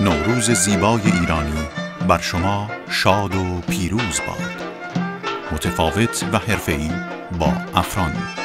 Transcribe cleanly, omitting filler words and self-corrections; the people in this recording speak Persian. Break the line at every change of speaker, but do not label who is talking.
نوروز زیبای ایرانی بر شما شاد و پیروز باد. متفاوت و حرفه‌ای با افران